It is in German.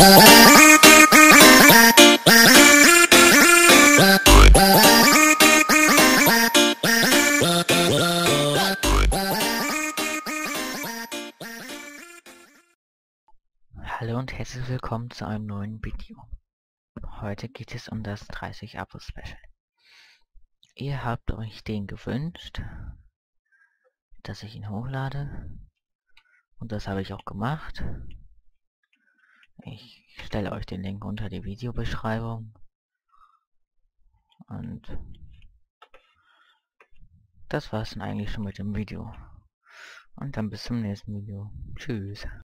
Hallo und herzlich willkommen zu einem neuen Video. Heute geht es um das 30 Abo Special. Ihr habt euch den gewünscht, dass ich ihn hochlade, und das habe ich auch gemacht. Ich stelle euch den Link unter die Videobeschreibung und das war's dann eigentlich schon mit dem Video. Und dann bis zum nächsten Video. Tschüss.